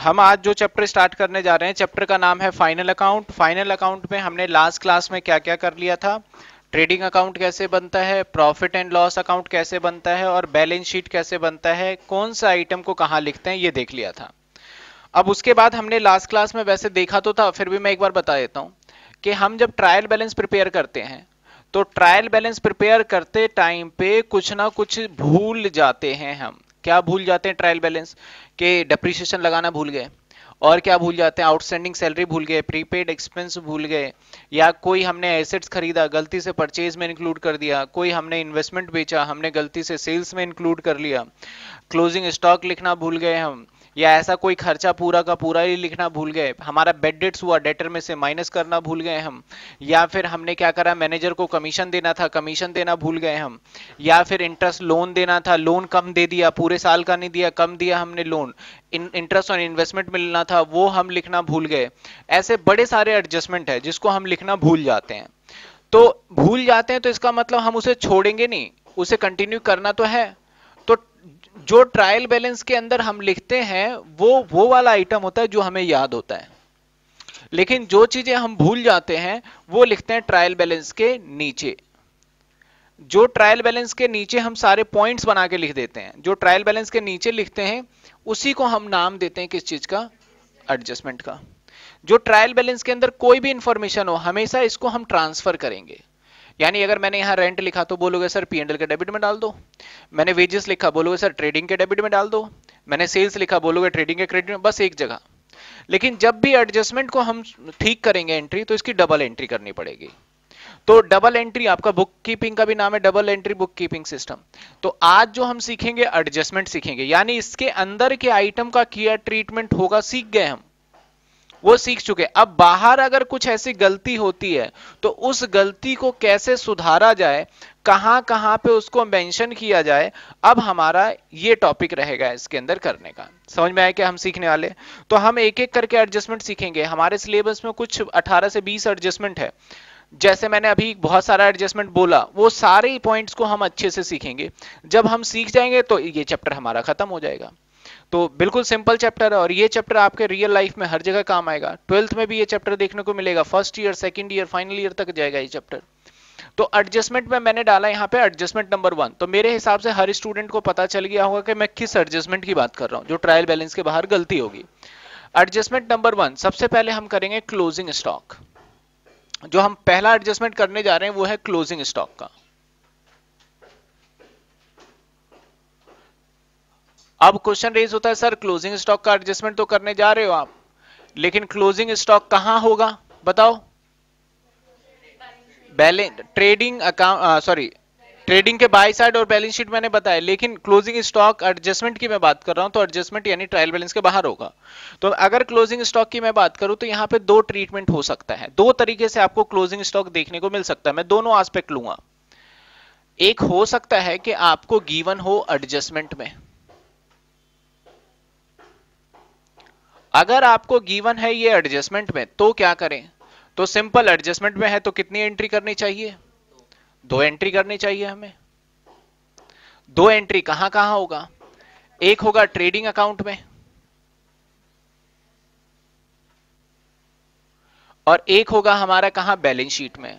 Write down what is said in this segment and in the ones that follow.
हम आज जो चैप्टर स्टार्ट करने जा रहे हैं, चैप्टर का नाम है फाइनल अकाउंट। फाइनल अकाउंट में हमने लास्ट क्लास में क्या क्या कर लिया था, ट्रेडिंग अकाउंट कैसे बनता है, प्रॉफिट एंड लॉस अकाउंट कैसे बनता है और बैलेंस शीट कैसे बनता है, कौन सा आइटम को कहाँ लिखते हैं, ये देख लिया था। अब उसके बाद हमने लास्ट क्लास में वैसे देखा तो था, फिर भी मैं एक बार बता देता हूँ कि हम जब ट्रायल बैलेंस प्रिपेयर करते हैं तो ट्रायल बैलेंस प्रिपेयर करते टाइम पे कुछ ना कुछ भूल जाते हैं हम। क्या भूल जाते हैं ट्रायल बैलेंस के? डेप्रिसिएशन लगाना भूल गए। और क्या भूल जाते हैं? आउटस्टैंडिंग सैलरी भूल गए, प्रीपेड एक्सपेंस भूल गए, या कोई हमने एसेट्स खरीदा गलती से परचेज में इंक्लूड कर दिया, कोई हमने इन्वेस्टमेंट बेचा हमने गलती से सेल्स में इंक्लूड कर लिया, क्लोजिंग स्टॉक लिखना भूल गए हम, या ऐसा कोई खर्चा पूरा का पूरा ही लिखना भूल गए, हमारा बेड डेट्स हुआ डेटर में से माइनस करना भूल गए हम, या फिर हमने क्या करा, मैनेजर को कमीशन देना था कमीशन देना भूल गए हम, या फिर इंटरेस्ट लोन देना था लोन कम दे दिया, पूरे साल का नहीं दिया, कम दिया हमने लोन, इंटरेस्ट और इन्वेस्टमेंट मिलना था वो हम लिखना भूल गए। ऐसे बड़े सारे एडजस्टमेंट है जिसको हम लिखना भूल जाते हैं। तो भूल जाते हैं तो इसका मतलब हम उसे छोड़ेंगे नहीं, उसे कंटिन्यू करना तो है। तो जो ट्रायल बैलेंस के अंदर हम लिखते हैं वो वाला आइटम होता है जो हमें याद होता है, लेकिन जो चीजें हम भूल जाते हैं वो लिखते हैं ट्रायल बैलेंस के नीचे। जो ट्रायल बैलेंस के नीचे हम सारे पॉइंट्स बना के लिख देते हैं, जो ट्रायल बैलेंस के नीचे लिखते हैं उसी को हम नाम देते हैं किस चीज का? एडजस्टमेंट का। जो ट्रायल बैलेंस के अंदर कोई भी इंफॉर्मेशन हो हमेशा इसको हम ट्रांसफर करेंगे। यानी अगर मैंने यहां रेंट लिखा तो बोलोगे सर पीएनएल के डेबिट में डाल दो, मैंने वेजेस लिखा बोलोगे सर ट्रेडिंग के डेबिट में डाल दो, मैंने सेल्स लिखा बोलोगे ट्रेडिंग के क्रेडिट में, बस एक जगह। लेकिन जब भी एडजस्टमेंट को हम ठीक करेंगे एंट्री, तो इसकी डबल एंट्री करनी पड़ेगी। तो डबल एंट्री, आपका बुक कीपिंग का भी नाम है double entry book keeping system. तो आज जो हम सीखेंगे एडजस्टमेंट सीखेंगे, यानी इसके अंदर के आइटम का क्या ट्रीटमेंट होगा सीख गए हम, वो सीख चुके। अब बाहर अगर कुछ ऐसी गलती होती है तो उस गलती को कैसे सुधारा जाए, कहां कहां पे उसको मेंशन किया जाए, अब हमारा ये टॉपिक रहेगा इसके अंदर करने का। समझ में आया क्या हम सीखने वाले? तो हम एक एक करके एडजस्टमेंट सीखेंगे। हमारे सिलेबस में कुछ 18 से 20 एडजस्टमेंट है। जैसे मैंने अभी बहुत सारा एडजस्टमेंट बोला, वो सारे पॉइंट्स को हम अच्छे से सीखेंगे। जब हम सीख जाएंगे तो ये चैप्टर हमारा खत्म हो जाएगा। तो बिल्कुल सिंपल चैप्टर है और ये चैप्टर आपके रियल लाइफ में हर जगह काम आएगा। 12th में भी ये चैप्टर देखने को मिलेगा, first year second year final year तक जाएगा ये चैप्टर। तो एडजस्टमेंट में मैंने डाला यहाँ पे एडजस्टमेंट नंबर 1। तो मेरे हिसाब से हर स्टूडेंट को पता चल गया होगा कि मैं किस एडजस्टमेंट की बात कर रहा हूँ जो ट्रायल बैलेंस के बाहर गलती होगी। एडजस्टमेंट नंबर 1, सबसे पहले हम करेंगे क्लोजिंग स्टॉक। जो हम पहला एडजस्टमेंट करने जा रहे हैं वो है क्लोजिंग स्टॉक का। अब क्वेश्चन रेज होता है सर क्लोजिंग स्टॉक का एडजस्टमेंट तो करने जा रहे हो आप, लेकिन क्लोजिंग स्टॉक कहां होगा बताओ? Balance trading account, sorry trading के बाय साइड और बैलेंस शीट मैंने बताया, लेकिन क्लोजिंग स्टॉक एडजस्टमेंट की मैं बात कर रहा हूं तो एडजस्टमेंट यानी ट्रायल बैलेंस के बाहर होगा। तो अगर क्लोजिंग स्टॉक की मैं बात करूं तो यहां पे दो ट्रीटमेंट हो सकता है, दो तरीके से आपको क्लोजिंग स्टॉक देखने को मिल सकता है। मैं दोनों एस्पेक्ट लूंगा। एक हो सकता है कि आपको गिवन हो एडजस्टमेंट में। अगर आपको गिवन है ये एडजस्टमेंट में तो क्या करें? तो सिंपल, एडजस्टमेंट में है तो कितनी एंट्री करनी चाहिए? 2 एंट्री करनी चाहिए हमें। 2 एंट्री कहां कहां होगा? एक होगा ट्रेडिंग अकाउंट में और एक होगा हमारा कहां? बैलेंस शीट में।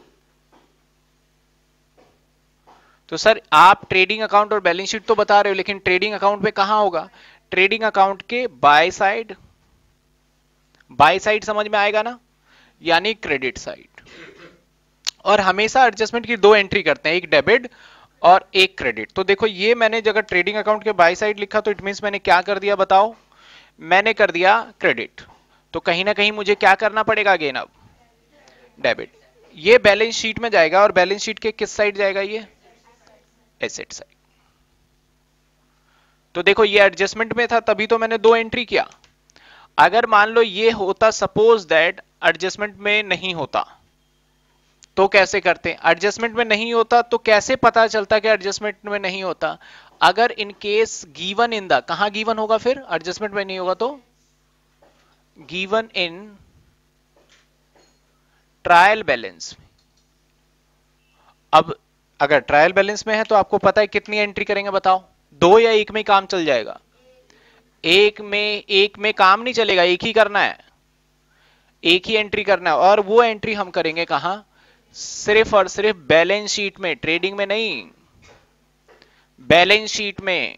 तो सर आप ट्रेडिंग अकाउंट और बैलेंस शीट तो बता रहे हो, लेकिन ट्रेडिंग अकाउंट में कहां होगा? ट्रेडिंग अकाउंट के बाय साइड। बाय साइड समझ में आएगा ना, यानी क्रेडिट साइड। और हमेशा एडजस्टमेंट की 2 एंट्री करते हैं, एक डेबिट और एक क्रेडिट। तो देखो ये मैंने जगह ट्रेडिंग अकाउंट के बाय साइड लिखा तो इट मींस मैंने क्या कर दिया बताओ? मैंने कर दिया क्रेडिट। तो कहीं ना कहीं मुझे क्या करना पड़ेगा अगेन? अब डेबिट। ये बैलेंस शीट में जाएगा और बैलेंस शीट के किस साइड जाएगा? ये एसेट साइड। तो देखो ये एडजस्टमेंट में था तभी तो मैंने 2 एंट्री किया। अगर मान लो ये होता, सपोज दैट एडजस्टमेंट में नहीं होता तो कैसे करते? एडजस्टमेंट में नहीं होता तो कैसे पता चलता कि एडजस्टमेंट में नहीं होता? अगर in case given in the, कहां गिवन होगा फिर? एडजस्टमेंट में नहीं होगा तो गिवन इन ट्रायल बैलेंस। अब अगर ट्रायल बैलेंस में है तो आपको पता है कितनी एंट्री करेंगे बताओ? 2 या 1 में ही काम चल जाएगा? एक में काम नहीं चलेगा, एक ही करना है, एक ही एंट्री करना है, और वो एंट्री हम करेंगे कहां? सिर्फ और सिर्फ बैलेंस शीट में, ट्रेडिंग में नहीं, बैलेंस शीट में।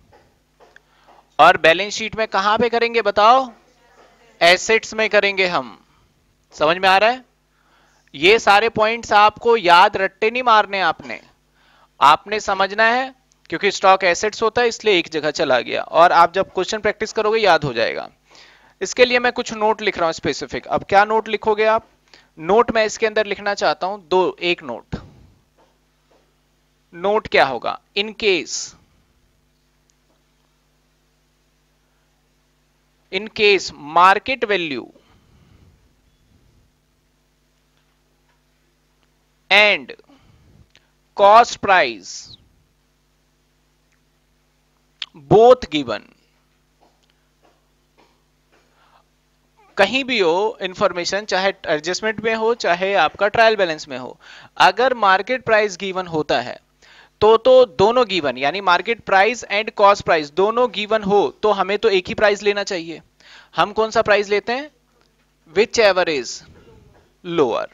और बैलेंस शीट में कहां पे करेंगे बताओ? एसेट्स में करेंगे हम। समझ में आ रहा है? ये सारे पॉइंट्स आपको याद रट्टे नहीं मारने, आपने आपने समझना है, क्योंकि स्टॉक एसेट्स होता है इसलिए एक जगह चला गया, और आप जब क्वेश्चन प्रैक्टिस करोगे याद हो जाएगा। इसके लिए मैं कुछ नोट लिख रहा हूं स्पेसिफिक। अब क्या नोट लिखोगे आप? नोट मैं इसके अंदर लिखना चाहता हूं एक नोट। नोट क्या होगा? In case market value and cost price both given, कहीं भी हो इंफॉर्मेशन, चाहे एडजस्टमेंट में हो चाहे आपका ट्रायल बैलेंस में हो, अगर मार्केट प्राइस गिवन होता है तो दोनों गिवन, यानी market price and cost price दोनों गिवन हो तो हमें तो एक ही प्राइस लेना चाहिए। हम कौन सा प्राइस लेते हैं? Whichever is lower,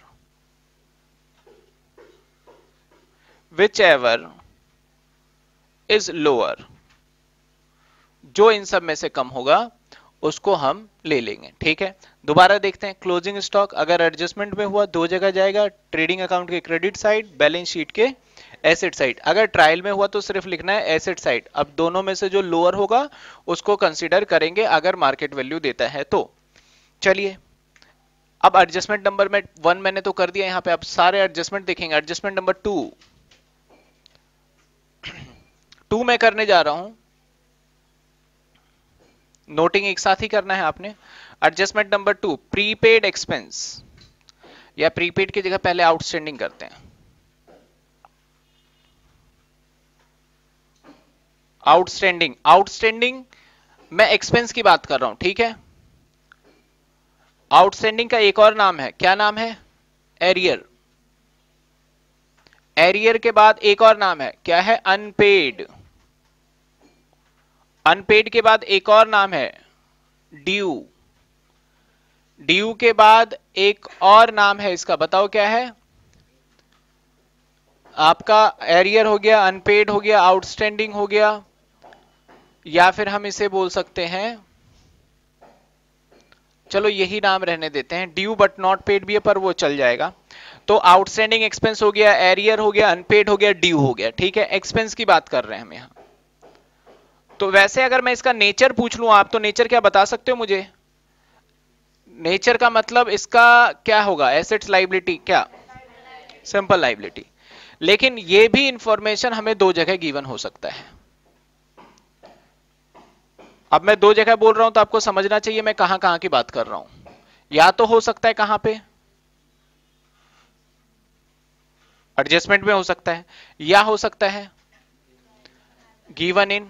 whichever is lower, जो इन सब में से कम होगा उसको हम ले लेंगे। ठीक है, दोबारा देखते हैं। क्लोजिंग स्टॉक अगर एडजस्टमेंट में हुआ दो जगह जाएगा, ट्रेडिंग अकाउंट के क्रेडिट साइड, बैलेंस शीट के एसेट साइड। अगर ट्रायल में हुआ तो सिर्फ लिखना है एसेट साइड। अब दोनों में से जो लोअर होगा उसको कंसीडर करेंगे अगर मार्केट वैल्यू देता है तो। चलिए, अब एडजस्टमेंट नंबर में 1 मैंने तो कर दिया यहां पे, अब सारे एडजस्टमेंट देखेंगे। एडजस्टमेंट नंबर 2 मैं करने जा रहा हूं, नोटिंग एक साथ ही करना है आपने। एडजस्टमेंट नंबर 2, प्रीपेड एक्सपेंस, या प्रीपेड की जगह पहले आउटस्टैंडिंग करते हैं। आउटस्टैंडिंग, आउटस्टैंडिंग मैं एक्सपेंस की बात कर रहा हूं, ठीक है। आउटस्टैंडिंग का एक और नाम है, क्या नाम है? एरियर। एरियर के बाद एक और नाम है, क्या है? अनपेड। अनपेड के बाद एक और नाम है ड्यू। ड्यू के बाद एक और नाम है इसका, बताओ क्या है? आपका एरियर हो गया, अनपेड हो गया, आउटस्टैंडिंग हो गया, या फिर हम इसे बोल सकते हैं, चलो यही नाम रहने देते हैं, ड्यू बट नॉट पेड भी है पर वो चल जाएगा। तो आउटस्टैंडिंग एक्सपेंस हो गया, एरियर हो गया, अनपेड हो गया, ड्यू हो गया। ठीक है, एक्सपेंस की बात कर रहे हैं हम यहां। तो वैसे अगर मैं इसका नेचर पूछ लूं, आप तो नेचर क्या बता सकते हो मुझे? नेचर का मतलब इसका क्या होगा? एसेट्स, लायबिलिटी, क्या? Simple liability. लेकिन ये भी इंफॉर्मेशन हमें दो जगह गिवन हो सकता है। अब मैं दो जगह बोल रहा हूं तो आपको समझना चाहिए मैं कहां कहां की बात कर रहा हूं। या तो हो सकता है कहां पे? एडजस्टमेंट में हो सकता है, या हो सकता है गिवन इन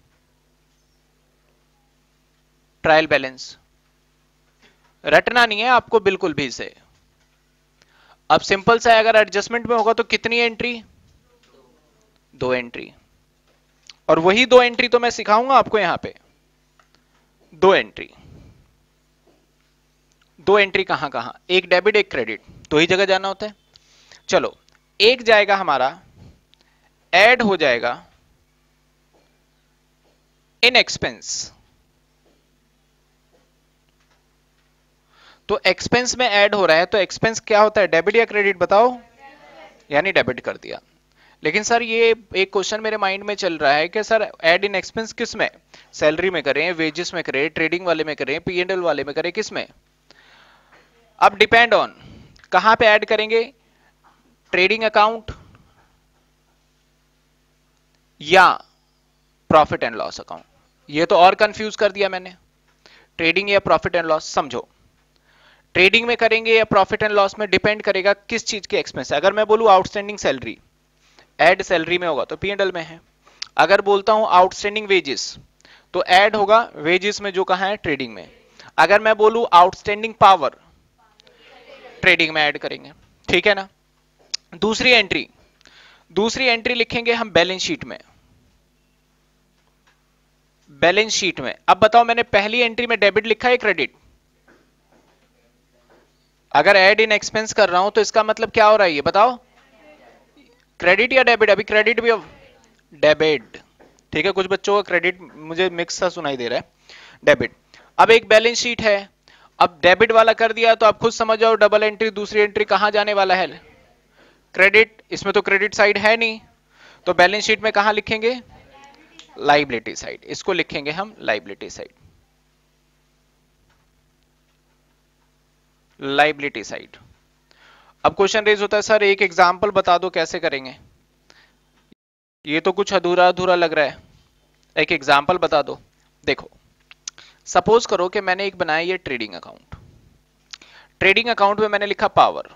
ट्रायल बैलेंस। रटना नहीं है आपको बिल्कुल भी इसे। अब सिंपल सा है, अगर एडजस्टमेंट में होगा तो कितनी एंट्री? 2 एंट्री। और वही 2 एंट्री तो मैं सिखाऊंगा आपको यहां पे। 2 एंट्री, 2 एंट्री कहां कहां? एक डेबिट एक क्रेडिट, दो ही जगह जाना होता है। चलो, एक जाएगा हमारा, ऐड हो जाएगा इन एक्सपेंस। तो एक्सपेंस में ऐड हो रहा है, तो एक्सपेंस क्या होता है? डेबिट या क्रेडिट बताओ? यानी डेबिट कर दिया। लेकिन सर ये एक क्वेश्चन मेरे माइंड में चल रहा है कि सर ऐड इन एक्सपेंस किस में? सैलरी में करें, वेजेस में करें, ट्रेडिंग वाले में करें, P&L वाले में करें, किस में? अब डिपेंड ऑन कहां पे ऐड करेंगे, ट्रेडिंग अकाउंट या प्रॉफिट एंड लॉस अकाउंट। ये तो और कंफ्यूज कर दिया मैंने, ट्रेडिंग या प्रॉफिट एंड लॉस। समझो, ट्रेडिंग में करेंगे या प्रॉफिट एंड लॉस में, डिपेंड करेगा किस चीज के एक्सपेंस है। अगर मैं बोलूं आउटस्टैंडिंग सैलरी, ऐड सैलरी में होगा तो P&L में है। अगर बोलता हूं आउटस्टैंडिंग वेजेस, तो ऐड होगा वेजेस में, जो कहां है? ट्रेडिंग में। अगर मैं बोलूं आउटस्टैंडिंग पावर, ट्रेडिंग में ऐड करेंगे। ठीक है ना? दूसरी एंट्री लिखेंगे हम बैलेंस शीट में। बैलेंस शीट में। अब बताओ मैंने पहली एंट्री में डेबिट लिखा है क्रेडिट? अगर ऐड इन एक्सपेंस कर रहा हूं तो इसका मतलब क्या हो रहा है ये बताओ, क्रेडिट या डेबिट? अभी क्रेडिट भी, डेबिट। ठीक है, कुछ बच्चों का क्रेडिट मुझे मिक्स सा सुनाई दे रहा है, डेबिट। अब एक बैलेंस शीट है, अब डेबिट वाला कर दिया तो आप खुद समझ जाओ डबल एंट्री, दूसरी एंट्री कहां जाने वाला है? क्रेडिट। इसमें तो क्रेडिट साइड है नहीं, तो बैलेंस शीट में कहां लिखेंगे? Liability side. इसको लिखेंगे हम लाइबिलिटी साइड, लाइबिलिटी साइड। अब क्वेश्चन रेज होता है सर एक एग्जांपल बता दो कैसे करेंगे, ये तो कुछ अधूरा अधूरा लग रहा है, एक एग्जांपल बता दो। देखो सपोज करो कि मैंने एक बनाया ये ट्रेडिंग अकाउंट, ट्रेडिंग अकाउंट में मैंने लिखा पावर,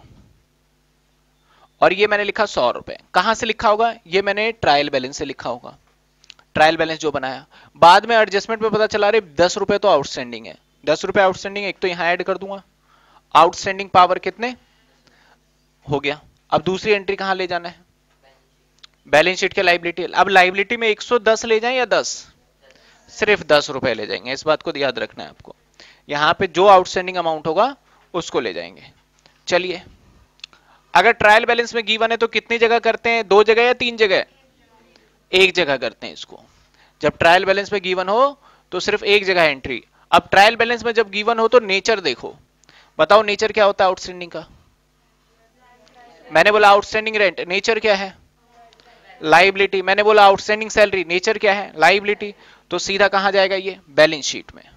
और ये मैंने लिखा 100 रुपए। कहां से लिखा होगा? ये मैंने ट्रायल बैलेंस से लिखा होगा, ट्रायल बैलेंस जो बनाया। बाद में एडजस्टमेंट में पता चला रे 10 रुपए तो आउटस्टैंडिंग है, 10 रुपए आउटस्टैंडिंग है, एक तो यहां ऐड कर दूंगा, आउटस्टैंडिंग पावर कितने हो गया। अब दूसरी एंट्री कहां ले जाना है? बैलेंस शीट के लाइबिलिटी। अब लाइबिलिटी में 110 ले जाएं या 10? सिर्फ 10 रुपए ले जाएंगे, इस बात को याद रखना है आपको। यहां पे जो आउटस्टैंडिंग अमाउंट होगा उसको ले जाएंगे। चलिए, अगर ट्रायल बैलेंस में गिवन है तो कितनी जगह करते हैं? 2 जगह या 3 जगह? एक जगह करते हैं इसको। जब ट्रायल बैलेंस में गिवन हो तो सिर्फ एक जगह एंट्री। अब ट्रायल बैलेंस में जब गिवन हो तो नेचर देखो, बताओ नेचर क्या होता है आउटस्टैंडिंग का? मैंने बोला आउटस्टैंडिंग रेंट, नेचर क्या है? लाइबिलिटी। मैंने बोला आउटस्टैंडिंग सैलरी, नेचर क्या है? लाइबिलिटी। तो सीधा कहां जाएगा ये? बैलेंस शीट में।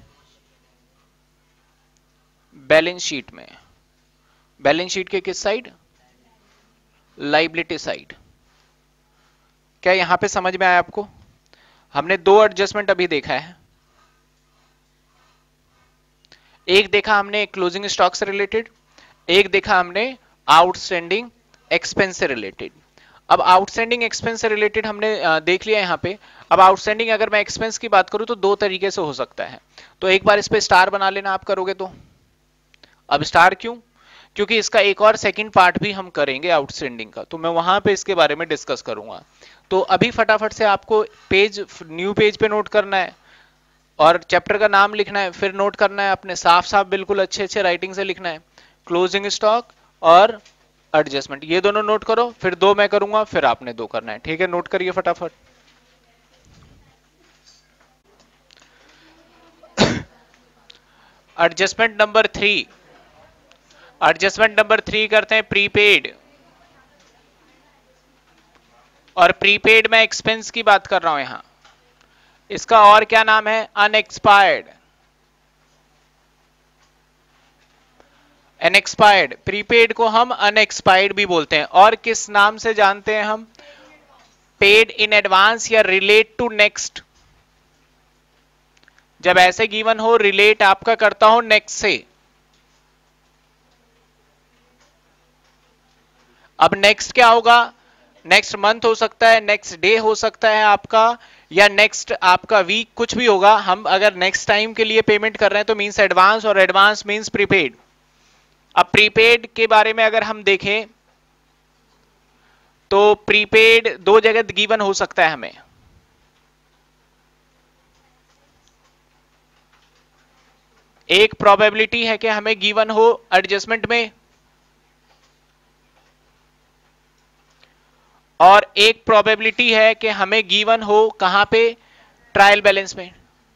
बैलेंस शीट में, बैलेंस शीट के किस साइड? Liability side. क्या यहां पे समझ में आया आपको? हमने दो एडजस्टमेंट अभी देखा है, एक देखा हमने क्लोजिंग स्टॉक से रिलेटेड, एक देखा हमने आउटस्टैंडिंग एक्सपेंस से रिलेटेड। अब आउटस्टैंडिंग एक्सपेंस से रिलेटेड हमने देख लिया यहां पे। अब आउटस्टैंडिंग अगर मैं एक्सपेंस की बात करूं तो दो तरीके से हो सकता है, तो एक बार इस पे स्टार बना लेना आप करोगे तो। अब स्टार क्यों? क्योंकि इसका एक और सेकंड पार्ट भी हम करेंगे आउटस्टैंडिंग का, तो मैं वहां पे इसके बारे में डिस्कस करूंगा। तो अभी फटाफट से आपको पेज, न्यू पेज पे नोट करना है और चैप्टर का नाम लिखना है, फिर नोट करना है अपने साफ साफ बिल्कुल अच्छे अच्छे राइटिंग से लिखना है, क्लोजिंग स्टॉक और एडजस्टमेंट, ये दोनों नोट करो, फिर दो मैं करूंगा फिर आपने दो करना है। ठीक है, नोट करिए फटाफट। एडजस्टमेंट नंबर 3, एडजस्टमेंट नंबर 3 करते हैं प्रीपेड। और प्रीपेड में एक्सपेंस की बात कर रहा हूं यहां, इसका और क्या नाम है? अनएक्सपायर्ड। अनएक्सपायर्ड, प्रीपेड को हम अनएक्सपायर्ड भी बोलते हैं। और किस नाम से जानते हैं हम? पेड इन एडवांस या रिलेट टू नेक्स्ट। जब ऐसे गिवन हो, रिलेट आपका करता हो नेक्स्ट से। अब नेक्स्ट क्या होगा? नेक्स्ट मंथ हो सकता है, नेक्स्ट डे हो सकता है आपका, या नेक्स्ट आपका वीक, कुछ भी होगा। हम अगर नेक्स्ट टाइम के लिए पेमेंट कर रहे हैं तो मींस एडवांस, और एडवांस मींस प्रीपेड। अब प्रीपेड के बारे में अगर हम देखें तो प्रीपेड दो जगह गिवन हो सकता है हमें। एक प्रोबेबिलिटी है कि हमें गिवन हो एडजस्टमेंट में, और एक प्रोबेबिलिटी है कि हमें गिवन हो कहां पे? ट्रायल बैलेंस में।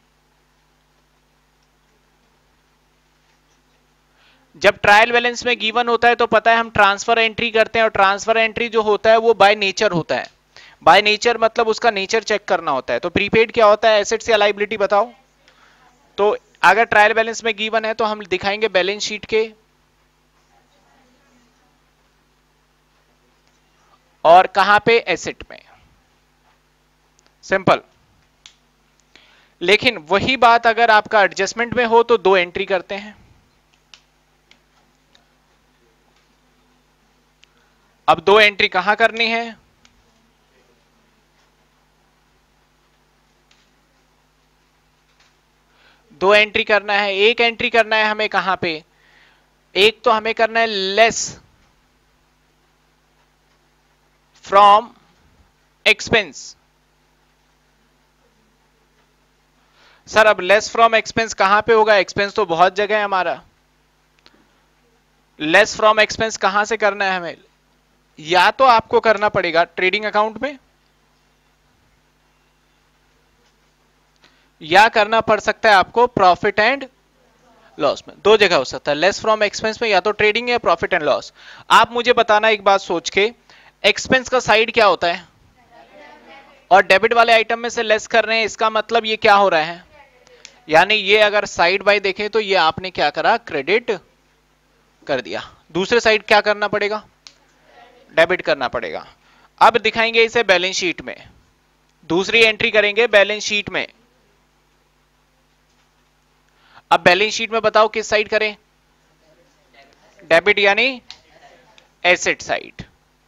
जब ट्रायल बैलेंस में गिवन होता है तो पता है हम ट्रांसफर एंट्री करते हैं, और ट्रांसफर एंट्री जो होता है वो बाय नेचर होता है। बाय नेचर मतलब उसका नेचर चेक करना होता है। तो प्रीपेड क्या होता है? एसेट्स या लायबिलिटी बताओ। तो अगर ट्रायल बैलेंस में गिवन है तो हम दिखाएंगे बैलेंस शीट के, और कहां पे? एसेट में। सिंपल। लेकिन वही बात अगर आपका एडजस्टमेंट में हो तो दो एंट्री करते हैं। अब दो एंट्री कहां करनी है? दो एंट्री करना है। एक एंट्री करना है हमें कहां पे? एक तो हमें करना है लेस फ्रॉम एक्सपेंस, सर अब लेस फ्रॉम एक्सपेंस कहां पे होगा? एक्सपेंस तो बहुत जगह है हमारा। लेस फ्रॉम एक्सपेंस कहां से करना है हमें? या तो आपको करना पड़ेगा ट्रेडिंग अकाउंट में, या करना पड़ सकता है आपको प्रॉफिट एंड लॉस में। दो जगह हो सकता है, लेस फ्रॉम एक्सपेंस में या तो ट्रेडिंग या प्रॉफिट एंड लॉस। आप मुझे बताना एक बात सोच के, एक्सपेंस का साइड क्या होता है? और डेबिट वाले आइटम में से लेस कर रहे हैं, इसका मतलब ये क्या हो रहा है? यानी ये अगर साइड बाय देखें तो ये आपने क्या करा? क्रेडिट कर दिया। दूसरे साइड क्या करना पड़ेगा? डेबिट करना पड़ेगा। अब दिखाएंगे इसे बैलेंस शीट में, दूसरी एंट्री करेंगे बैलेंस शीट में। अब बैलेंस शीट में बताओ किस साइड करें? डेबिट यानी asset side,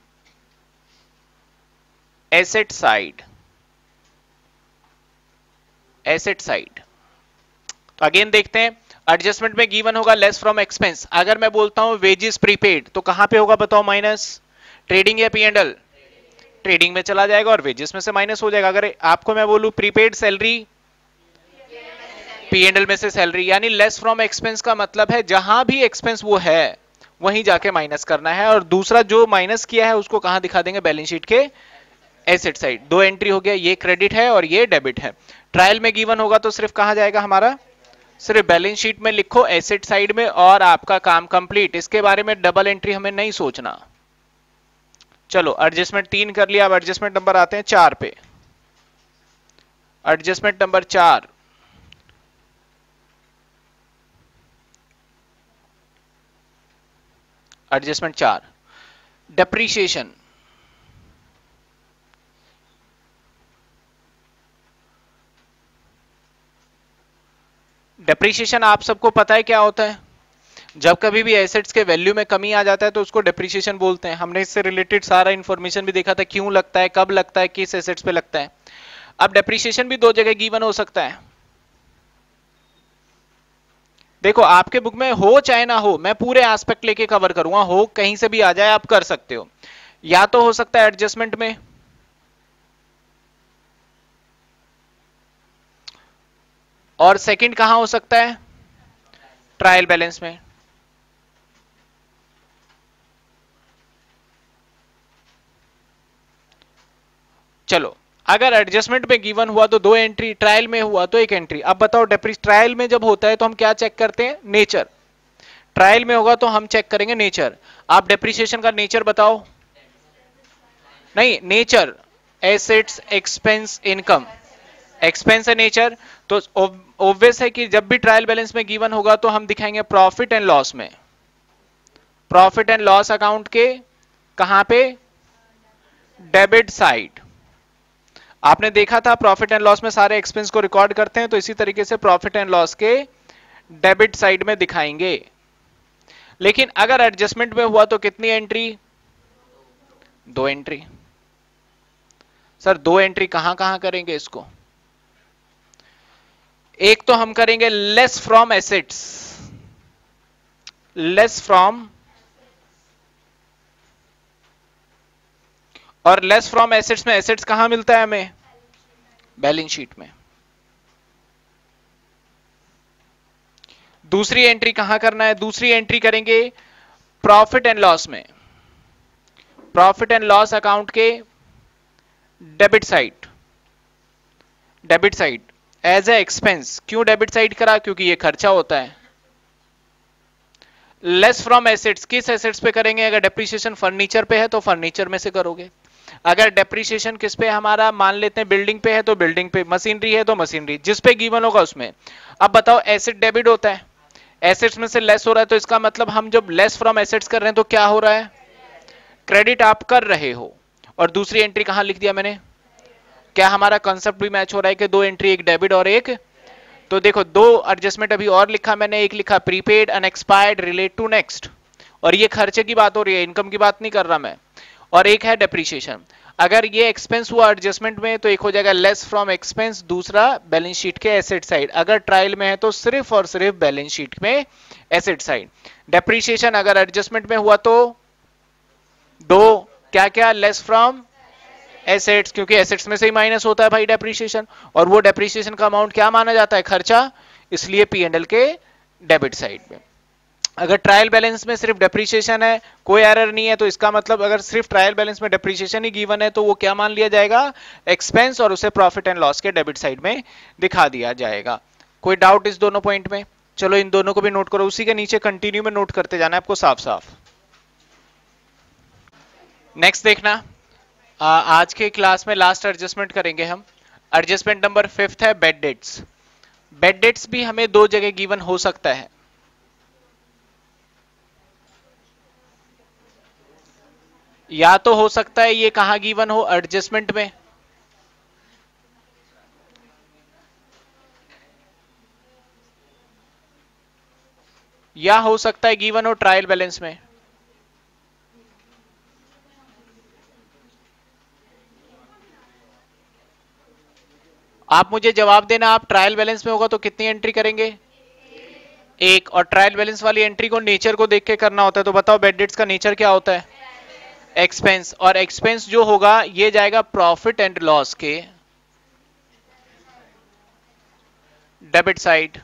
asset side, asset side. तो अगेन देखते हैं, एडजस्टमेंट में गिवन होगा लेस फ्रॉम एक्सपेंस। अगर मैं बोलता हूं वेजेस प्रीपेड तो कहां पे होगा बताओ? माइनस। ट्रेडिंग या पी&एल? ट्रेडिंग में चला जाएगा और वेजेस में से माइनस हो जाएगा। अगर आपको मैं बोलूं प्रीपेड सैलरी, पी&एल में से सैलरी। यानी लेस फ्रॉम एक्सपेंस का मतलब है जहां भी एक्सपेंस वो है वहीं जाके माइनस करना है, और दूसरा जो माइनस किया है उसको कहां दिखा देंगे? बैलेंस शीट के एसेट साइड। दो एंट्री हो गया, ये क्रेडिट है और ये डेबिट है। ट्रायल में गिवन होगा तो सिर्फ कहां जाएगा हमारा? सिर्फ बैलेंस शीट में लिखो एसेट साइड में, और आपका काम कंप्लीट। इसके बारे में डबल एंट्री हमें नहीं सोचना। चलो एडजस्टमेंट 3 कर लिया, अब एडजस्टमेंट नंबर आते हैं 4 पे। Adjustment number 4, adjustment 4, depreciation. Depreciation आप सबको पता है क्या होता है? जब कभी भी एसेट्स के वैल्यू में कमी आ जाता है तो उसको डेप्रीशिएशन बोलते हैं। हमने इससे रिलेटेड सारा इंफॉर्मेशन भी देखा था, क्यों लगता है, कब लगता है, किस एसेट्स पे लगता है। अब डेप्रीशिएशन भी दो जगह गिवन हो सकता है। देखो आपके बुक में हो चाहे ना हो, मैं पूरे एस्पेक्ट लेके कवर करूंगा, हो कहीं से भी आ जाए आप कर सकते हो। या तो हो सकता है एडजस्टमेंट में, और सेकंड कहां हो सकता है? ट्रायल बैलेंस में। चलो अगर एडजस्टमेंट में गिवन हुआ तो दो एंट्री, ट्रायल में हुआ तो एक एंट्री। अब बताओ ट्रायल में जब होता है तो हम क्या चेक करते हैं? नेचर। ट्रायल में होगा तो हम चेक करेंगे नेचर। आप डेप्रिसिएशन का नेचर बताओ। नहीं, nature assets, expense, income. Expense है नेचर, तो ऑब्वियस है कि जब भी ट्रायल बैलेंस में गिवन होगा तो हम दिखाएंगे प्रॉफिट एंड लॉस में। प्रॉफिट एंड लॉस अकाउंट के कहां पे? Debit side. आपने देखा था प्रॉफिट एंड लॉस में सारे एक्सपेंस को रिकॉर्ड करते हैं, तो इसी तरीके से प्रॉफिट एंड लॉस के डेबिट साइड में दिखाएंगे। लेकिन अगर एडजस्टमेंट में हुआ तो कितनी एंट्री? दो एंट्री। सर दो एंट्री कहां कहां करेंगे इसको? एक तो हम करेंगे less from assets, less from, और लेस फ्रॉम एसेट्स में एसेट्स कहां मिलता है हमें? बैलेंस शीट में। दूसरी एंट्री कहां करना है? दूसरी एंट्री करेंगे प्रॉफिट एंड लॉस में, प्रॉफिट एंड लॉस अकाउंट के debit side. Debit side as a expense. क्यों डेबिट साइड करा? क्योंकि ये खर्चा होता है। लेस फ्रॉम एसेट्स, किस एसेट्स पे करेंगे? अगर डेप्रिसिएशन फर्नीचर पे है तो फर्नीचर में से करोगे। अगर डेप्रिसिएशन किस पे हमारा मान लेते हैं बिल्डिंग पे है तो बिल्डिंग पे, मशीनरी है तो मशीनरी, जिस पे गिवन होगा उसमें। अब बताओ एसेट डेबिट होता है, एसेट्स में से लेस हो रहा है, तो इसका मतलब हम जब लेस फ्रॉम एसेट्स कर रहे हैं तो क्या हो रहा है? क्रेडिट आप कर रहे हो। और दूसरी एंट्री कहां लिख दिया मैंने? क्या हमारा कंसेप्ट भी मैच हो रहा है कि दो एंट्री, एक डेबिट और एक? तो देखो दो एडजस्टमेंट अभी और लिखा मैंने, एक लिखा prepaid unexpired relate to next, और ये खर्चे की बात हो रही है, इनकम की बात नहीं कर रहा मैं। और एक है डेप्रीशिएशन। अगर ये एक्सपेंस हुआ एडजस्टमेंट में तो एक हो जाएगा लेस फ्रॉम एक्सपेंस, दूसरा बैलेंस शीट के एसेट साइड। अगर ट्रायल में है तो सिर्फ और सिर्फ बैलेंस शीट में एसेट साइड। डेप्रीशिएशन अगर एडजस्टमेंट में हुआ तो दो, क्या क्या? लेस फ्रॉम एसेट्स, क्योंकि एसेट्स में से ही माइनस होता है भाई डेप्रिसिएशन, और वो डेप्रिसिएशन का अमाउंट क्या माना जाता है, खर्चा, इसलिए पी एंड एल के डेबिट साइड में। अगर ट्रायल बैलेंस में सिर्फ डेप्रिसिएशन है, कोई एरर नहीं है, तो इसका मतलब अगर सिर्फ ट्रायल बैलेंस में डेप्रिसिएशन ही गिवन है तो वो क्या मान लिया जाएगा, एक्सपेंस, और उसे प्रॉफिट एंड लॉस के डेबिट साइड में दिखा दिया जाएगा। कोई डाउट इस दोनों पॉइंट में? चलो इन दोनों को भी नोट करो, उसी के नीचे कंटिन्यू में नोट करते जाना है आपको साफ साफ। नेक्स्ट देखना, आज के क्लास में लास्ट एडजस्टमेंट करेंगे हम। एडजस्टमेंट नंबर 5 है बेड डेट्स। बेड डेट्स भी हमें दो जगह गिवन हो सकता है। या तो हो सकता है ये कहां गिवन हो, एडजस्टमेंट में, या हो सकता है गिवन हो ट्रायल बैलेंस में। आप मुझे जवाब देना, आप ट्रायल बैलेंस में होगा तो कितनी एंट्री करेंगे, एक, और ट्रायल बैलेंस वाली एंट्री को नेचर को देख के करना होता है। तो बताओ बेड डेट्स का नेचर क्या होता है, एक्सपेंस, और एक्सपेंस जो होगा ये जाएगा प्रॉफिट एंड लॉस के डेबिट साइड।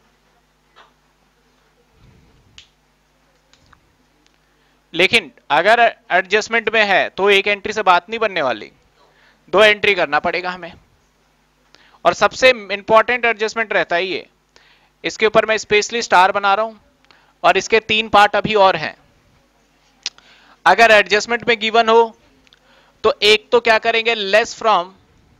लेकिन अगर एडजस्टमेंट में है तो एक एंट्री से बात नहीं बनने वाली, दो एंट्री करना पड़ेगा हमें, और सबसे इंपॉर्टेंट एडजस्टमेंट रहता है ये। इसके ऊपर मैं स्पेशली स्टार बना रहा हूं, और इसके 3 पार्ट अभी और हैं। अगर एडजस्टमेंट में गिवन हो तो एक तो क्या करेंगे, लेस फ्रॉम,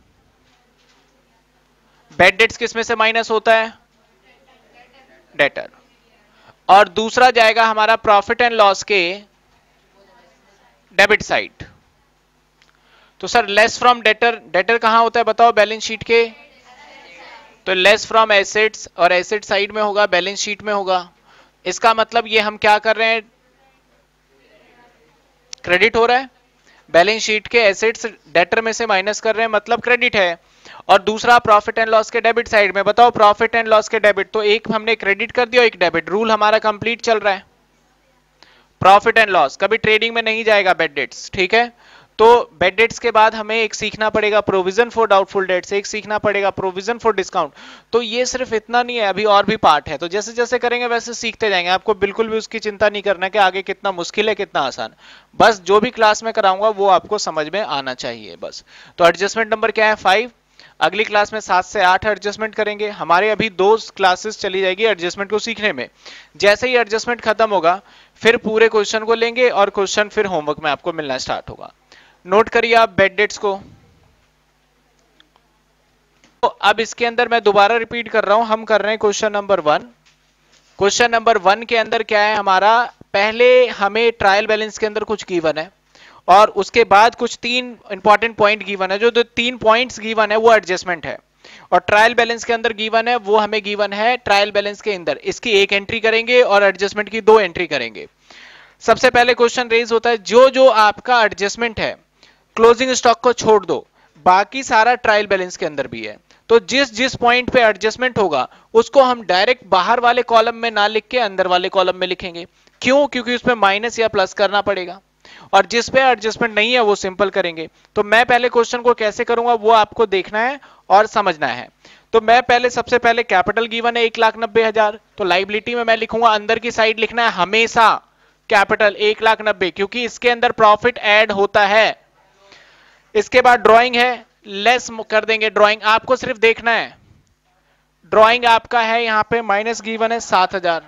बेड डेट्स किस में से माइनस होता है, डेटर, और दूसरा जाएगा हमारा प्रॉफिट एंड लॉस के डेबिट साइड। तो sir less from debtor, debtor कहां होता है बताओ, बैलेंस शीट के, तो लेस फ्रॉम एसेट्स, और एसेट साइड में होगा, बैलेंस शीट में होगा। इसका मतलब ये हम क्या कर रहे हैं, क्रेडिट हो रहा है, बैलेंस शीट के एसेट्स डेटर में से माइनस कर रहे हैं, मतलब क्रेडिट है। और दूसरा प्रॉफिट एंड लॉस के डेबिट साइड में, बताओ प्रॉफिट एंड लॉस के डेबिट, तो एक हमने क्रेडिट कर दिया, एक डेबिट, रूल हमारा कंप्लीट चल रहा है। प्रॉफिट एंड लॉस कभी ट्रेडिंग में नहीं जाएगा बेड डेट्स, ठीक है। तो बेड डेट्स के बाद हमें एक सीखना पड़ेगा प्रोविजन फॉर डाउटफुल डेट्स, एक सीखना पड़ेगा प्रोविजन फॉर डिस्काउंट। तो ये सिर्फ इतना नहीं है, अभी और भी पार्ट है, तो जैसे जैसे करेंगे वैसे सीखते जाएंगे। आपको बिल्कुल भी उसकी चिंता नहीं करना कि आगे कितना मुश्किल है कितना आसान, बस जो भी क्लास में कराऊंगा वो आपको समझ में आना चाहिए बस। तो एडजस्टमेंट नंबर क्या है, 5। अगली क्लास में 7 से 8 एडजस्टमेंट करेंगे। हमारे अभी 2 क्लासेस चली जाएगी एडजस्टमेंट को सीखने में। जैसे ही एडजस्टमेंट खत्म होगा फिर पूरे क्वेश्चन को लेंगे, और क्वेश्चन फिर होमवर्क में आपको मिलना स्टार्ट होगा। नोट करिए आप बेड डेट्स को। तो अब इसके अंदर मैं दोबारा रिपीट कर रहा हूं, हम कर रहे हैं क्वेश्चन नंबर 1। क्वेश्चन नंबर 1 के अंदर क्या है हमारा, पहले हमें ट्रायल बैलेंस के अंदर कुछ गिवन है, और उसके बाद कुछ 3 इंपॉर्टेंट पॉइंट गिवन है। जो 3 पॉइंट्स गिवन है वो एडजस्टमेंट है, और ट्रायल बैलेंस के अंदर गिवन है वो हमें गिवन है ट्रायल बैलेंस के अंदर, इसकी एक एंट्री करेंगे और एडजस्टमेंट की 2 एंट्री करेंगे। सबसे पहले क्वेश्चन रेज होता है, जो जो आपका एडजस्टमेंट है क्लोजिंग स्टॉक को छोड़ दो, बाकी सारा ट्रायल बैलेंस के अंदर भी है। तो जिस जिस पॉइंट पे एडजस्टमेंट होगा उसको हम डायरेक्ट बाहर वाले कॉलम में ना लिख के अंदर वाले कॉलम में लिखेंगे। क्यों? क्योंकि उसमें माइनस या प्लस करना पड़ेगा, और जिस पे एडजस्टमेंट नहीं है वो सिंपल करेंगे। तो मैं पहले क्वेश्चन को कैसे करूंगा वो आपको देखना है और समझना है। तो मैं पहले सबसे पहले कैपिटल गिवन है 1,90,000, तो लाइबिलिटी में मैं लिखूंगा, अंदर की साइड लिखना है हमेशा कैपिटल 1,90,000, क्योंकि इसके अंदर प्रॉफिट ऐड होता है। इसके बाद ड्राइंग है, लेस कर देंगे ड्राइंग, आपको सिर्फ देखना है। ड्राइंग आपका है यहां पे माइनस गिवन है 7,000,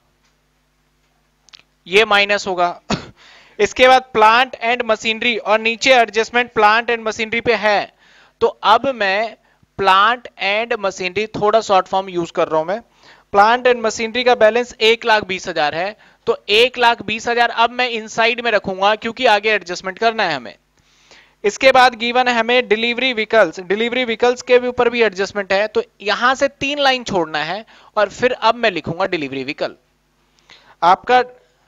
ये माइनस होगा। इसके बाद प्लांट एंड मशीनरी, और नीचे एडजस्टमेंट प्लांट एंड मशीनरी पे है। तो अब मैं प्लांट एंड मशीनरी, थोड़ा शॉर्ट फॉर्म यूज कर रहा हूं मैं, प्लांट एंड मशीनरी का बैलेंस 1,20,000 है। तो 1,20,000 अब मैं इनसाइड में रखूंगा क्योंकि आगे एडजस्टमेंट करना है हमें। इसके बाद गिवन है हमें डिलीवरी व्हीकल्स, डिलीवरी व्हीकल्स के भी ऊपर भी एडजस्टमेंट है, तो यहां से 3 लाइन छोड़ना है, और फिर अब मैं लिखूंगा डिलीवरी व्हीकल। आपका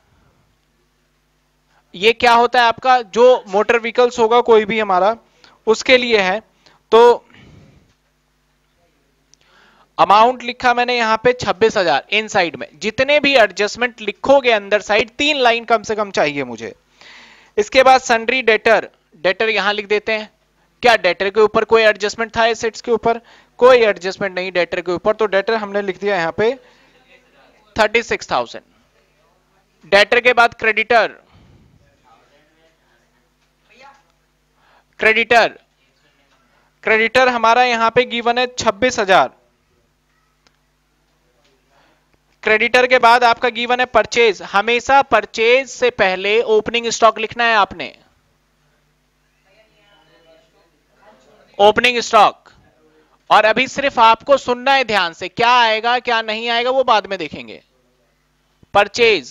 ये क्या होता है, आपका जो मोटर व्हीकल्स होगा कोई भी हमारा, उसके लिए है। तो अमाउंट लिखा मैंने यहां पे 26,000 इन साइड में। जितने भी एडजस्टमेंट लिखोगे अंदर साइड 3 लाइन कम से कम चाहिए मुझे। इसके बाद सन्ड्री डेटर, डेटर यहां लिख देते हैं, क्या डेटर के ऊपर कोई एडजस्टमेंट था एसेट्स के ऊपर? कोई एडजस्टमेंट नहीं डेटर के ऊपर, तो डेटर हमने लिख दिया यहां पे 36,000। डेटर के बाद क्रेडिटर, क्रेडिटर क्रेडिटर हमारा यहां पे गिवन है 26,000। क्रेडिटर के बाद आपका गिवन है परचेज। हमेशा परचेज से पहले ओपनिंग स्टॉक लिखना है आपने, ओपनिंग स्टॉक। और अभी सिर्फ आपको सुनना है ध्यान से, क्या आएगा क्या नहीं आएगा वो बाद में देखेंगे। परचेज,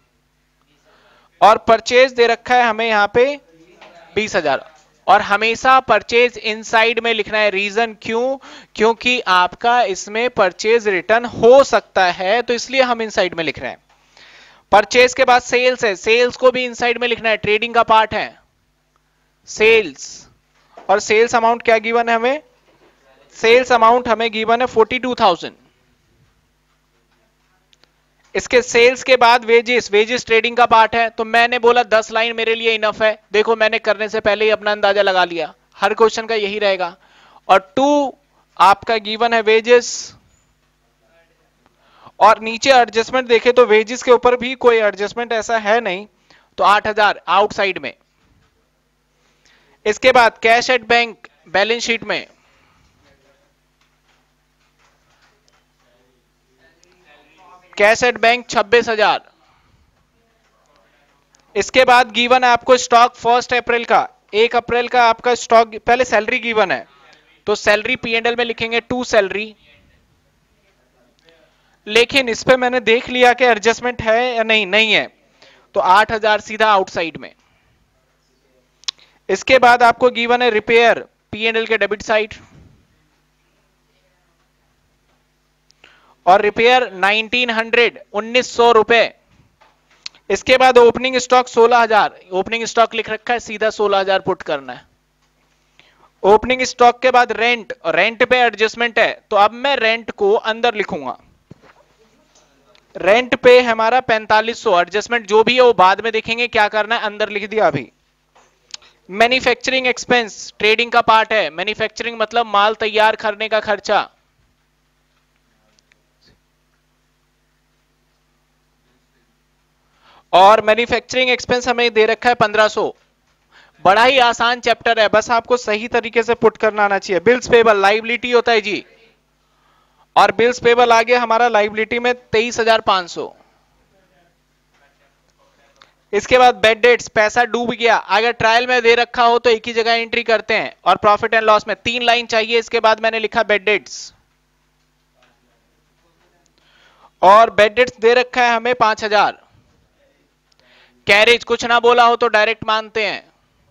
और परचेज दे रखा है हमें यहां पे 20,000, और हमेशा परचेज इनसाइड में लिखना है। रीजन क्यों? क्योंकि आपका इसमें परचेज रिटर्न हो सकता है, तो इसलिए हम इनसाइड में लिख रहे हैं। परचेज के बाद सेल्स है, सेल्स को भी इनसाइड में लिखना है, ट्रेडिंग का पार्ट है सेल्स। और सेल्स अमाउंट क्या गिवन है हमें? सेल्स अमाउंट हमें गिवन है 42,000। इसके सेल्स के बाद वेजेस, वेजेस ट्रेडिंग का पार्ट है, तो मैंने बोला 10 लाइन मेरे लिए इनफ है। देखो मैंने करने से पहले ही अपना अंदाजा लगा लिया, हर क्वेश्चन का यही रहेगा। और 2 आपका गिवन है वेजेस, और नीचे एडजस्टमेंट देखे तो वेजेस के ऊपर भी कोई एडजस्टमेंट ऐसा है नहीं, तो 8,000 आउटसाइड में। इसके बाद cash at bank, balance sheet में कैश एट बैंक 26,000। इसके बाद गिवन है आपको स्टॉक 1 अप्रैल का, 1 अप्रैल का आपका स्टॉक, पहले सैलरी गिवन है तो सैलरी P&L में लिखेंगे 2 सैलरी। लेकिन इस पे मैंने देख लिया कि एडजस्टमेंट है या नहीं, नहीं है, तो 8,000 सीधा आउटसाइड में। इसके बाद आपको गिवन है रिपेयर, P&L के डेबिट साइड, और रिपेयर 1900 रुपए। इसके बाद ओपनिंग स्टॉक 16,000, ओपनिंग स्टॉक लिख रखा है, सीधा 16,000 पुट करना है। ओपनिंग स्टॉक के बाद रेंट, रेंट पे एडजस्टमेंट है, तो अब मैं रेंट को अंदर लिखूंगा। रेंट पे हमारा 4500, एडजस्टमेंट जो भी है वो बाद में देखेंगे, क्या करना है अंदर लिख दिया अभी। मैन्युफैक्चरिंग एक्सपेंस ट्रेडिंग का पार्ट है, मैन्युफैक्चरिंग मतलब माल तैयार करने का खर्चा, और मैन्युफैक्चरिंग एक्सपेंस हमें दे रखा है 1500। बड़ा ही आसान चैप्टर है, बस आपको सही तरीके से पुट करना आना चाहिए। बिल्स पेबल लाइबिलिटी होता है जी, और बिल्स पेबल आ गया हमारा लाइबिलिटी में 23,500। इसके बाद बेड डेट्स, पैसा डूब गया, अगर ट्रायल में दे रखा हो तो एक ही जगह एंट्री करते हैं, और प्रॉफिट एंड लॉस में 3 लाइन चाहिए। इसके बाद मैंने लिखा बेड डेट्स, और बेड डेट्स दे रखा है हमें 5,000। कैरेज कुछ ना बोला हो तो डायरेक्ट मानते हैं,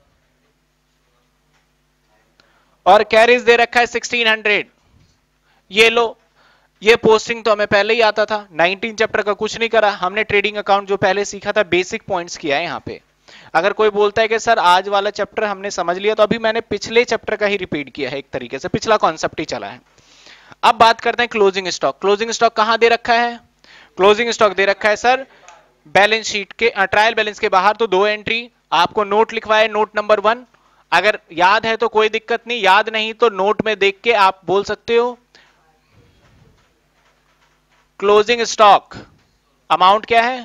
और कैरेज दे रखा है 1600। ये लो, ये पोस्टिंग तो हमें पहले ही आता था, 19 चैप्टर का कुछ नहीं करा हमने, ट्रेडिंग अकाउंट जो पहले सीखा था बेसिक पॉइंट्स किया है यहाँ पे। अगर कोई बोलता है कि सर आज वाला चैप्टर हमने समझ लिया, तो अभी मैंने पिछले चैप्टर का ही रिपीट किया है, एक तरीके से पिछला कॉन्सेप्ट ही चला है। अब बात करते हैं क्लोजिंग स्टॉक। क्लोजिंग स्टॉक कहां दे रखा है? क्लोजिंग स्टॉक दे रखा है सर बैलेंस शीट के ट्रायल बैलेंस के बाहर, तो 2 एंट्री आपको नोट लिखवाए, नोट नंबर 1। अगर याद है तो कोई दिक्कत नहीं, याद नहीं तो नोट में देख के आप बोल सकते हो। क्लोजिंग स्टॉक अमाउंट क्या है?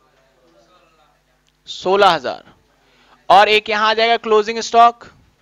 16,000। और एक यहां आ जाएगा क्लोजिंग स्टॉक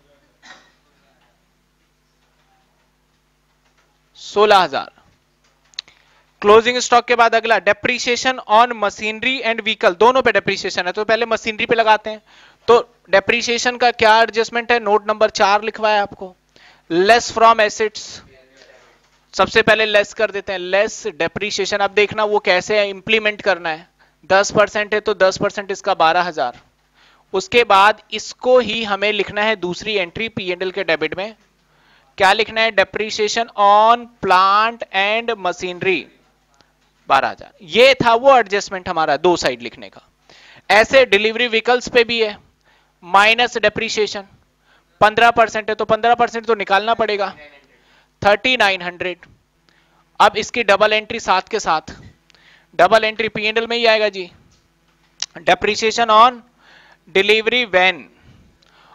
16,000। क्लोजिंग स्टॉक के बाद अगला depreciation on machinery and vehicle, दोनों पे डेप्रीशिएशन है, तो पहले मशीनरी पे लगाते हैं। तो डेप्रीशिएशन का क्या एडजस्टमेंट है? नोट नंबर 4 लिखवाया आपको। लेस फ्रॉम एसेट्स, सबसे पहले लेस कर देते हैं, लेस डेप्रीशिएशन। अब देखना वो कैसे इंप्लीमेंट करना है। 10% है तो 10% इसका 12,000। उसके बाद इसको ही हमें लिखना है दूसरी एंट्री P&L के डेबिट में। क्या लिखना है? Depreciation on plant and machinery 12,000। ये था वो एडजस्टमेंट हमारा 2 साइड लिखने का। ऐसे डिलीवरी व्हीकल्स पे भी है, माइनस डेप्रीशिएशन 15% है तो 15% तो निकालना पड़ेगा, 3900। अब इसकी डबल एंट्री साथ के साथ, डबल एंट्री P&L में ही आएगा जी, डेप्रीशिएशन ऑन डिलीवरी वैन,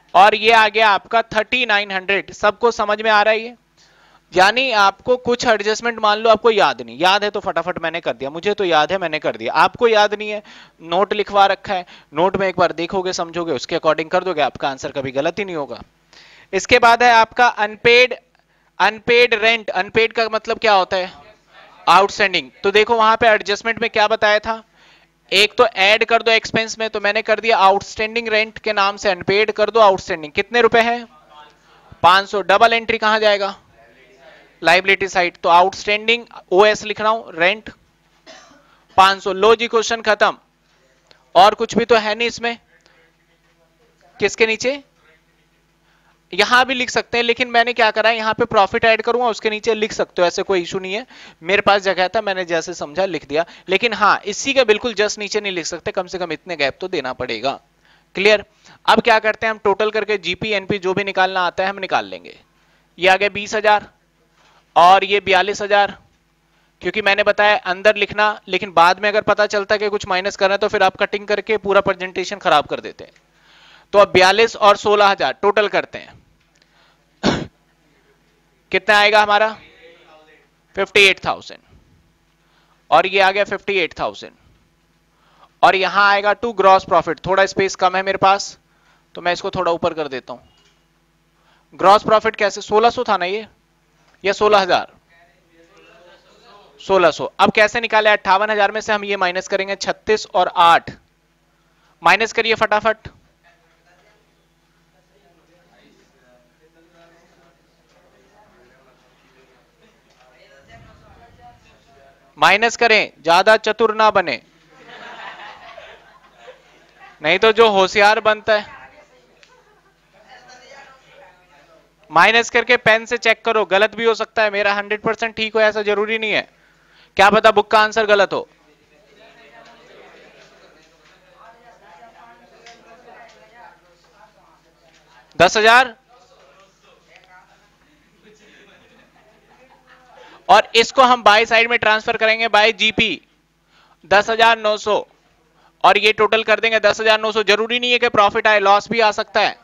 और ये आ गया आपका 3900। सबको समझ में आ रहा है ये? यानी आपको कुछ एडजस्टमेंट मान लो आपको याद नहीं, याद है तो फटाफट मैंने कर दिया, मुझे तो याद है मैंने कर दिया, आपको याद नहीं है, नोट लिखवा रखा है, नोट में एक बार देखोगे समझोगे उसके अकॉर्डिंग कर दोगे, आपका आंसर कभी गलत ही नहीं होगा। इसके बाद है आपका अनपेड, अनपेड रेंट। अनपेड का मतलब क्या होता है? आउटस्टैंडिंग। तो देखो वहां पे एडजस्टमेंट में क्या बताया था, एक तो ऐड कर दो एक्सपेंस में, तो मैंने कर दिया आउटस्टैंडिंग रेंट के नाम से अनपेड कर दो आउटस्टैंडिंग। कितने रुपए है? 500। डबल एंट्री कहां जाएगा? Liability side. तो आउटस्टैंडिंग ओएस लिख रहा हूं, रेंट 500। लो जी, क्वेश्चन खत्म। और कुछ भी तो है नहीं इसमें। किसके नीचे? यहां भी लिख सकते हैं, लेकिन मैंने क्या करा है यहां पे प्रॉफिट ऐड करूंगा, उसके नीचे लिख सकते हो, ऐसे कोई इशू नहीं है, मेरे पास जगह था मैंने जैसे समझा लिख दिया। लेकिन हाँ, इसी का बिल्कुल जस्ट नीचे नहीं लिख सकते, कम से कम इतने गैप तो देना पड़ेगा। क्लियर? अब क्या करते हैं हम, टोटल करके जीपी एनपी जो भी निकालना आता है हम निकाल लेंगे। ये आ गया 20,000 और ये 42,000, क्योंकि मैंने बताया अंदर लिखना, लेकिन बाद में अगर पता चलता है कि कुछ माइनस कर रहे हैं तो फिर आप कटिंग करके पूरा प्रेजेंटेशन खराब कर देते हैं। तो अब 42 और 16,000 टोटल करते हैं, कितना आएगा हमारा? 58,000। और ये आ गया 58,000। और यहां आएगा टू ग्रॉस प्रॉफिट। थोड़ा स्पेस कम है मेरे पास तो मैं इसको थोड़ा ऊपर कर देता हूं। ग्रॉस प्रॉफिट कैसे? 1600 था ना ये, या 16,000? 1600। अब कैसे निकाले? 58,000 में से हम ये माइनस करेंगे 36 और 8, माइनस करिए फटाफट। माइनस करें, ज्यादा चतुर ना बने, नहीं तो जो होशियार बनता है। माइनस करके पेन से चेक करो, गलत भी हो सकता है, मेरा 100% ठीक हो ऐसा जरूरी नहीं है, क्या पता बुक का आंसर गलत हो। दस हजार, और इसको हम बाई साइड में ट्रांसफर करेंगे बाय जीपी, 10,900, और ये टोटल कर देंगे 10,900। जरूरी नहीं है कि प्रॉफिट आए, लॉस भी आ सकता है।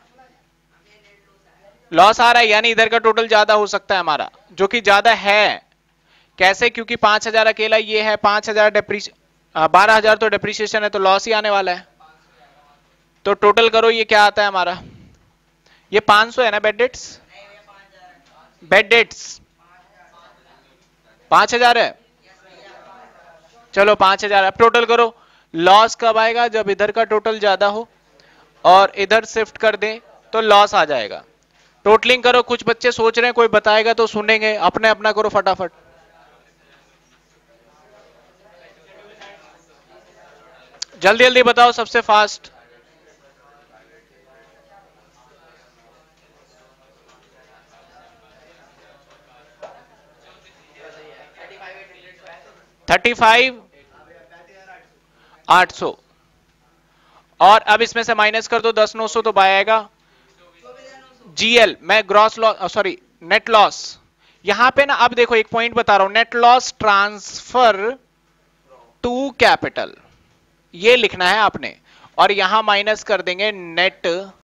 लॉस आ रहा है यानी इधर का टोटल ज्यादा हो सकता है हमारा, जो कि ज्यादा है। कैसे? क्योंकि 5,000 अकेला ये है, 5,000 12,000 तो डेप्रिसिएशन है, तो लॉस ही आने वाला है। तो टोटल करो ये क्या आता है हमारा, ये 500 है ना बेड डेट्स, बेड डेट्स 5,000 है। चलो 5,000। अब टोटल करो, लॉस कब आएगा? जब इधर का टोटल ज्यादा हो और इधर शिफ्ट कर दें तो लॉस आ जाएगा। टोटलिंग करो, कुछ बच्चे सोच रहे हैं कोई बताएगा तो सुनेंगे, अपने अपना करो फटाफट। जल्दी जल्दी बताओ सबसे फास्ट। $35,800। और अब इसमें से माइनस कर दो 10,900 तो बाय आएगा। जीएल मैं gross loss, sorry net loss. यहां पे ना अब देखो एक पॉइंट बता रहा हूं, net loss transfer to capital, ये लिखना है आपने। और यहां माइनस कर देंगे नेट